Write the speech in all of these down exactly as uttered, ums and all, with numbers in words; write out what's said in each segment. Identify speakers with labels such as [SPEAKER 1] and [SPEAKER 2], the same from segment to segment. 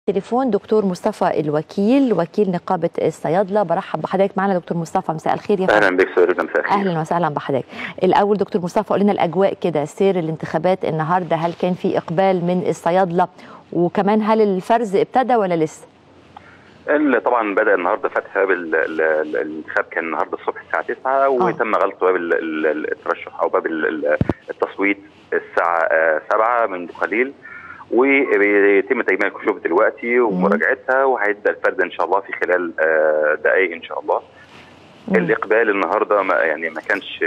[SPEAKER 1] تليفون دكتور مصطفى الوكيل وكيل نقابة الصيادلة. برحب بحضرتك معنا دكتور مصطفى، مساء الخير يا فندم.
[SPEAKER 2] اهلا بك سيدة، مساء الخير.
[SPEAKER 1] اهلا وسهلا بحضرتك. الاول دكتور مصطفى قول لنا الاجواء كده، سير الانتخابات النهارده، هل كان في اقبال من الصيادلة؟ وكمان هل الفرز ابتدى ولا لسه؟
[SPEAKER 2] طبعا بدا النهارده فتح باب الانتخاب، كان النهارده الصبح الساعه تسعة وتم غلق باب الترشح او باب التصويت الساعه سبعة من قليل، وبيتم تجميع الكشوف دلوقتي ومراجعتها، وهيبدا الفرز ان شاء الله في خلال دقائق ان شاء الله. مم. الاقبال النهارده ما يعني ما كانش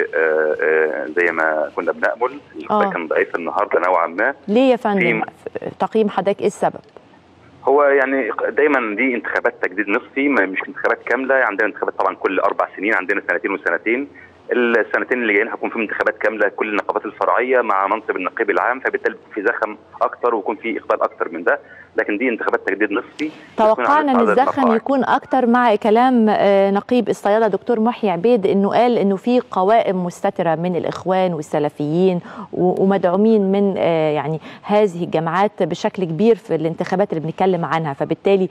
[SPEAKER 2] زي ما كنا بنأمل، الاقبال كان ضعيف النهارده نوعا ما.
[SPEAKER 1] ليه يا فندم؟ تقييم حضرتك ايه السبب؟
[SPEAKER 2] هو يعني دايما دي انتخابات تجديد نصفي، مش انتخابات كامله. عندنا انتخابات طبعا كل اربع سنين، عندنا سنتين وسنتين. السنتين اللي جايين هيكون فيهم انتخابات كامله كل النقابات الفرعيه مع منصب النقيب العام، فبالتالي في زخم اكتر ويكون في اقبال اكتر من ده، لكن دي انتخابات تجديد نصفي.
[SPEAKER 1] توقعنا ان الزخم يكون اكتر مع كلام نقيب الصيادله دكتور محي عبيد، انه قال انه في قوائم مستتره من الاخوان والسلفيين ومدعومين من يعني هذه الجماعات بشكل كبير في الانتخابات اللي بنتكلم عنها، فبالتالي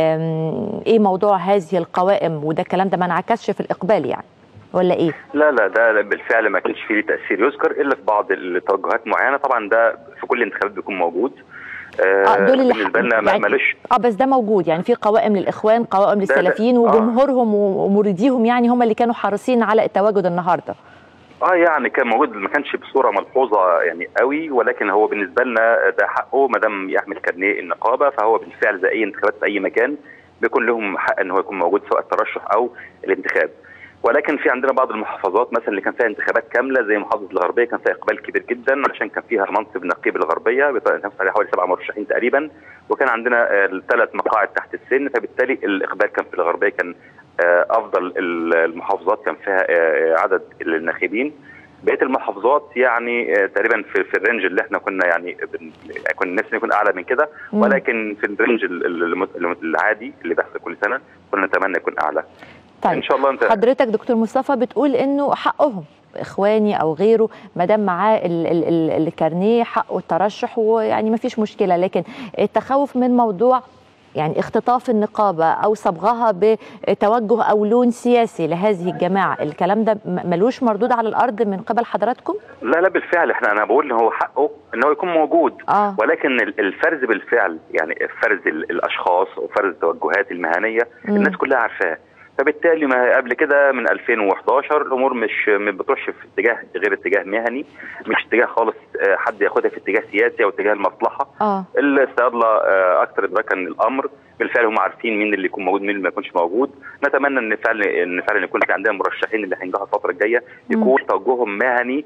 [SPEAKER 1] ايه موضوع هذه القوائم؟ وده الكلام ده ما انعكسش في الاقبال يعني ولا ايه؟
[SPEAKER 2] لا لا ده بالفعل ما كانش فيه تاثير يذكر الا في بعض التوجهات معينه، طبعا ده في كل الانتخابات بيكون موجود.
[SPEAKER 1] اه دول اللي
[SPEAKER 2] بالنسبه لنا
[SPEAKER 1] يعني
[SPEAKER 2] مالوش
[SPEAKER 1] اه بس ده موجود يعني، في قوائم للاخوان، قوائم للسلفيين، وجمهورهم آه. ومريديهم يعني هم اللي كانوا حريصين على التواجد النهارده.
[SPEAKER 2] اه يعني كان موجود، ما كانش بصوره ملحوظه يعني قوي، ولكن هو بالنسبه لنا ده حقه ما دام يحمل كارنيه النقابه، فهو بالفعل زي اي انتخابات في اي مكان بيكون لهم حق ان هو يكون موجود سواء الترشح او الانتخاب. ولكن في عندنا بعض المحافظات مثلا اللي كان فيها انتخابات كامله زي محافظه الغربيه كان فيها اقبال كبير جدا، علشان كان فيها منصب نقيب الغربيه بتنافس عليه حوالي سبعه مرشحين تقريبا، وكان عندنا ثلاث مقاعد تحت السن، فبالتالي الاقبال كان في الغربيه كان افضل المحافظات، كان فيها عدد الناخبين. بقيه المحافظات يعني تقريبا في, في الرينج اللي احنا كنا يعني كنا نفسنا يكون اعلى من كده، ولكن في الرينج العادي اللي بيحصل كل سنه كنا نتمنى يكون اعلى.
[SPEAKER 1] طيب
[SPEAKER 2] ان شاء الله. انت
[SPEAKER 1] حضرتك دكتور مصطفى بتقول انه حقهم، اخواني او غيره ما دام معاه الكارنيه حقه الترشح ويعني ما فيش مشكله، لكن التخوف من موضوع يعني اختطاف النقابه او صبغها بتوجه او لون سياسي لهذه الجماعه، الكلام ده ملوش مردود على الارض من قبل حضراتكم؟
[SPEAKER 2] لا لا بالفعل احنا انا بقول ان هو حقه ان هو يكون موجود،
[SPEAKER 1] آه.
[SPEAKER 2] ولكن الفرز بالفعل يعني فرز الاشخاص وفرز التوجهات المهنيه م. الناس كلها عارفاه، فبالتالي ما قبل كده من ألفين وحداشر الامور مش ما بتروحش في اتجاه غير اتجاه مهني، مش اتجاه خالص حد ياخدها في اتجاه سياسي او اتجاه المصلحه.
[SPEAKER 1] اه
[SPEAKER 2] الصيادله اكثر ادراكا للامر، بالفعل هم عارفين مين اللي يكون موجود مين اللي ما يكونش موجود. نتمنى ان فعلا ان فعلا يكون في عندنا مرشحين اللي هينجحوا الفتره الجايه يكون توجههم مهني،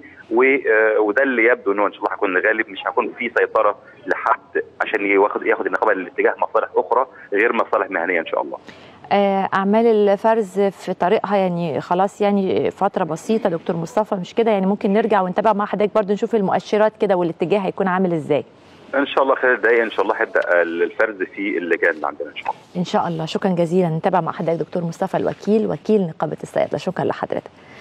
[SPEAKER 2] وده اللي يبدو انه ان شاء الله هيكون غالب، مش هيكون في سيطره لحد عشان ياخد ياخد النقابه لاتجاه مصالح اخرى غير مصالح مهنيه ان شاء الله.
[SPEAKER 1] أعمال الفرز في طريقها يعني خلاص يعني فترة بسيطة دكتور مصطفى، مش كده يعني؟ ممكن نرجع ونتابع مع حضرتك برضه نشوف المؤشرات كده والاتجاه هيكون عامل ازاي؟
[SPEAKER 2] ان شاء الله خلال دقايق ان شاء الله هيبدا الفرز في اللجان اللي عندنا ان شاء الله.
[SPEAKER 1] ان شاء الله. شكرا جزيلا. نتابع مع حضرتك دكتور مصطفى الوكيل وكيل نقابة الصيادلة. شكرا لحضرتك.